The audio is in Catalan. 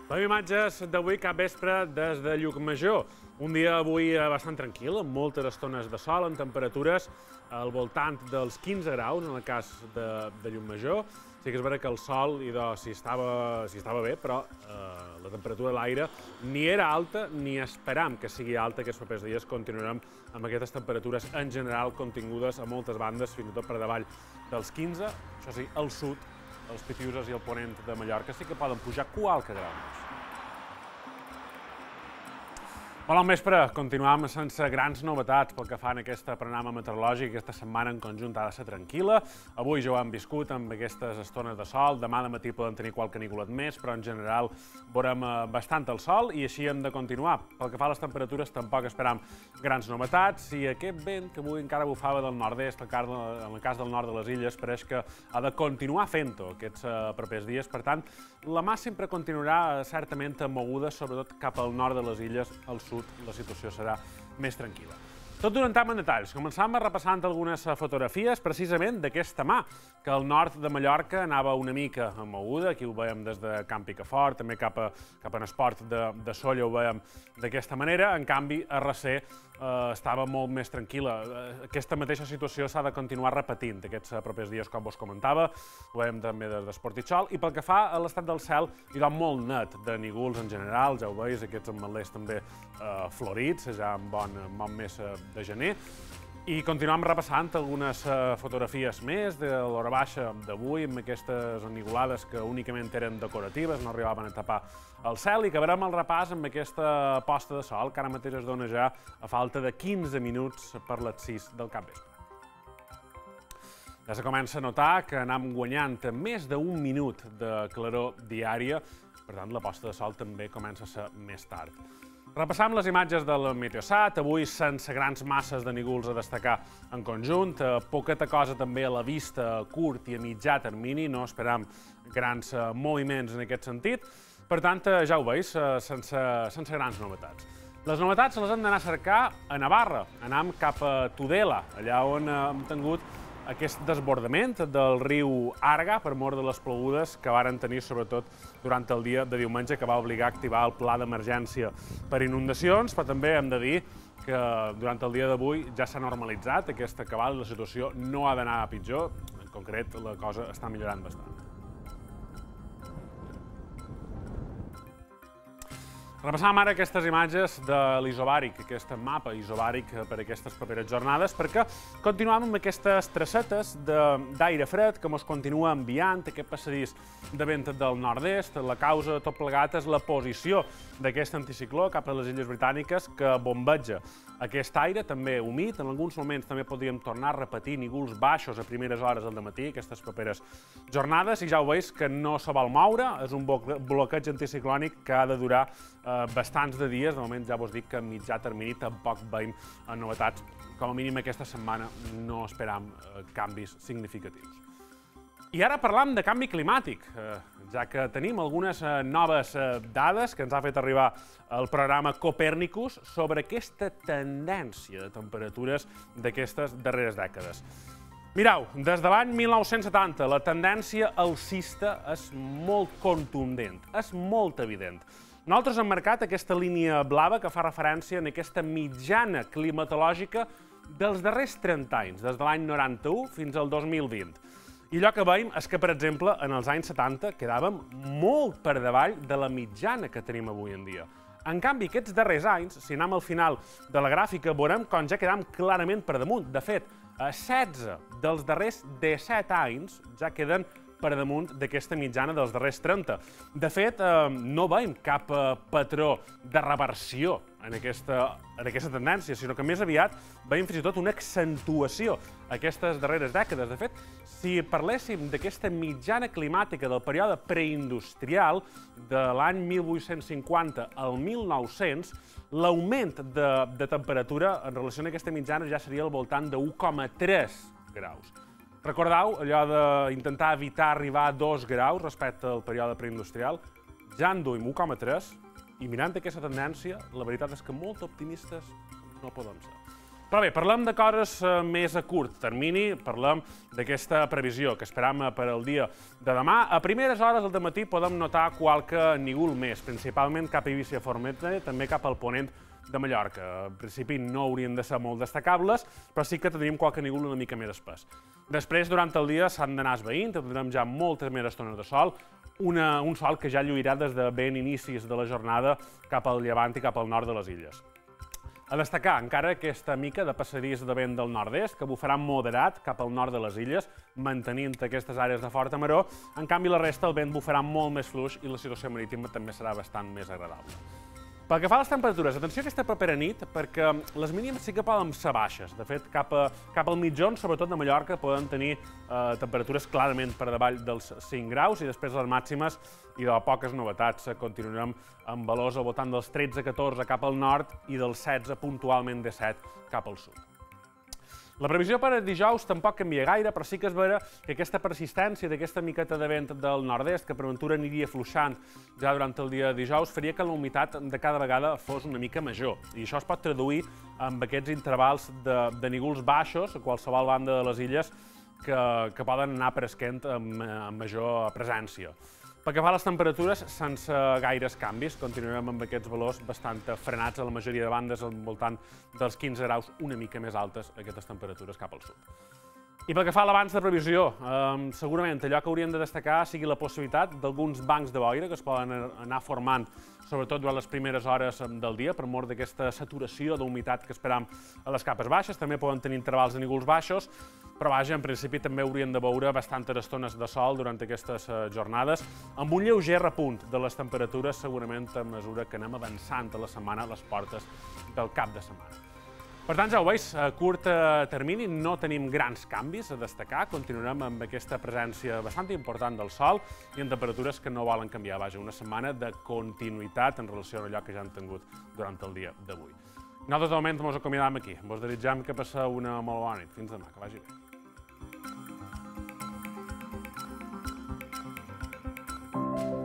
Les imatges d'avui cap vespre des de Llucmajor. Un dia avui bastant tranquil, amb moltes estones de sol, amb temperatures al voltant dels 15 graus, en el cas de Llucmajor. Sí que és vera que el sol s'hi estava bé, però la temperatura de l'aire ni era alta ni esperam que sigui alta. Aquests propers dies continuarem amb aquestes temperatures en general contingudes a moltes bandes, fins i tot per davall dels 15. Això sí, al sud, els Pitiuses i el ponent de Mallorca sí que poden pujar qualque grau més. Bon vespre, continuam sense grans novetats pel que fa en aquest panorama meteorològic. Aquesta setmana en conjunt ha de ser tranquil·la. Avui ja ho hem viscut amb aquestes estones de sol. Demà de matí podem tenir qualque nicolet més, però en general veurem bastant el sol i així hem de continuar. Pel que fa a les temperatures tampoc esperam grans novetats i aquest vent que avui encara bufava del nord-est, en el cas del nord de les illes, pareix que ha de continuar fent-ho aquests propers dies. Per tant, la mà sempre continuarà certament moguda, sobretot cap al nord de les illes, al sud la situació serà més tranquil·la. Tot d'un entram en detalls. Començàvem repassant algunes fotografies precisament d'aquesta mà, que al nord de Mallorca anava una mica moguda. Aquí ho veiem des de Camp Picafort, també cap en Esport de Sóller ho veiem d'aquesta manera. En canvi, a Recer estava molt més tranquil·la. Aquesta mateixa situació s'ha de continuar repetint aquests propers dies, com vos comentava. Ho veiem també des d'Esportitxol. I pel que fa a l'estat del cel, hi ha molt net de nígols en general. Ja ho veus, aquests ametllers també florits, ja en bon mes de gener. I continuem repassant algunes fotografies més de l'hora baixa d'avui, amb aquestes enigolades que únicament eren decoratives, no arribaven a tapar el cel, i acabarem el repàs amb aquesta posta de sol, que ara mateix es dona ja a falta de 15 minuts per les 6 del capvespre. Ja se comença a notar que anem guanyant més d'un minut de claror diària, per tant la posta de sol també comença a ser més tard. Repassam les imatges del Meteosat, avui sense grans masses de nígols a destacar en conjunt, poqueta cosa també a la vista a curt i a mitjà termini, no esperam grans moviments en aquest sentit, per tant, ja ho veus, sense grans novetats. Les novetats les hem d'anar a cercar a Navarra, anem cap a Tudela, allà on hem tingut aquest desbordament del riu Arga per mort de les plogudes que varen tenir sobretot durant el dia de diumenge, que va obligar a activar el pla d'emergència per inundacions, però també hem de dir que durant el dia d'avui ja s'ha normalitzat aquesta cabal i la situació no ha d'anar a pitjor, en concret la cosa està millorant bastant. Repassàvem ara aquestes imatges de l'isobàric, aquest mapa isobàric per aquestes properes jornades, perquè continuem amb aquestes tracetes d'aire fred que ens continua enviant aquest passadís de vent del nord-est. La causa de tot plegat és la posició d'aquest anticicló cap a les Illes Britàniques que bombeja aquest aire, també humit. En alguns moments també podríem tornar a repetir nígols baixos a primeres hores del matí, aquestes properes jornades, i ja ho veus que no se vol moure, és un bloqueig anticiclònic que ha de durar bastants de dies. De moment ja vos dic que a mitjà termini tampoc veiem novetats. Com a mínim aquesta setmana no esperam canvis significatius. I ara parlam de canvi climàtic, ja que tenim algunes noves dades que ens ha fet arribar el programa Copèrnicus sobre aquesta tendència de temperatures d'aquestes darreres dècades. Mireu, des de l'any 1970 la tendència alcista és molt contundent, és molt evident. Nosaltres hem marcat aquesta línia blava que fa referència a aquesta mitjana climatològica dels darrers 30 anys, des de l'any 91 fins al 2020. I allò que veiem és que, per exemple, en els anys 70 quedàvem molt per davall de la mitjana que tenim avui en dia. En canvi, aquests darrers anys, si anem al final de la gràfica, veurem com ja quedam clarament per damunt. De fet, 16 dels darrers 17 anys ja queden per damunt d'aquesta mitjana dels darrers 30. De fet, no veiem cap patró de reversió en aquesta tendència, sinó que més aviat veiem fins i tot una accentuació aquestes darreres dècades. De fet, si parléssim d'aquesta mitjana climàtica del període preindustrial de l'any 1850 al 1900, l'augment de temperatura en relació a aquesta mitjana ja seria al voltant de 1,3 graus. Recordeu allò d'intentar evitar arribar a 2 graus respecte al període preindustrial? Ja en duim 1,3 i mirant aquesta tendència, la veritat és que molt optimistes no podem ser. Però bé, parlem de coses més a curt termini, parlem d'aquesta previsió que esperam per al dia de demà. A primeres hores del matí podem notar qualque nígol més, principalment cap a Eivissa i Formentera, també cap al ponent de Mallorca. En principi no haurien de ser molt destacables, però sí que tindríem qualque nígol una mica més espès. Després, durant el dia, s'han d'anar esveint, tindrem ja moltes més estones de sol, un sol que ja lluirà des de ben inicis de la jornada cap al llevant i cap al nord de les illes. A destacar encara aquesta mica de passadís de vent del nord-est, que bufarà moderat cap al nord de les illes, mantenint aquestes àrees de forta maror. En canvi, la resta el vent bufarà molt més fluix i la situació marítima també serà bastant més agradable. Pel que fa a les temperatures, atenció aquesta propera nit, perquè les mínimes sí que poden ser baixes. De fet, cap al mitjón, sobretot de Mallorca, poden tenir temperatures clarament per davall dels 5 graus i després les màximes i de poques novetats. Continuarem amb valors al voltant dels 13-14 cap al nord i dels 16, puntualment 17, cap al sud. La previsió per a dijous tampoc canvia gaire, però sí que es veurà que aquesta persistència d'aquesta miqueta de vent del nord-est, que per ventura aniria fluixant ja durant el dia de dijous, faria que la humitat de cada vegada fos una mica major. I això es pot traduir amb aquests intervals de nígols baixos a qualsevol banda de les illes que poden anar apareixent amb major presència. Pel que fa a les temperatures, sense gaires canvis, continuarem amb aquests valors bastant frenats a la majoria de bandes, al voltant dels 15 graus, una mica més altes aquestes temperatures cap al sud. I pel que fa a l'avanç de previsió, segurament allò que hauríem de destacar sigui la possibilitat d'alguns bancs de boira que es poden anar formant, sobretot durant les primeres hores del dia, per mort d'aquesta saturació d'humitat que esperam a les capes baixes. També poden tenir intervals de nígols baixos, però vaja, en principi també hauríem de veure bastantes estones de sol durant aquestes jornades, amb un lleuger repunt de les temperatures, segurament a mesura que anem avançant a la setmana a les portes del cap de setmana. Per tant, ja ho veus, a curt termini no tenim grans canvis a destacar, continuarem amb aquesta presència bastant important del sol i en temperatures que no volen canviar. Vaja, una setmana de continuïtat en relació a allò que ja hem tingut durant el dia d'avui. Nosaltres, de moment, ens acomiadam aquí. Vos desitjam que passeu una molt bona nit. Fins demà, que vagi bé.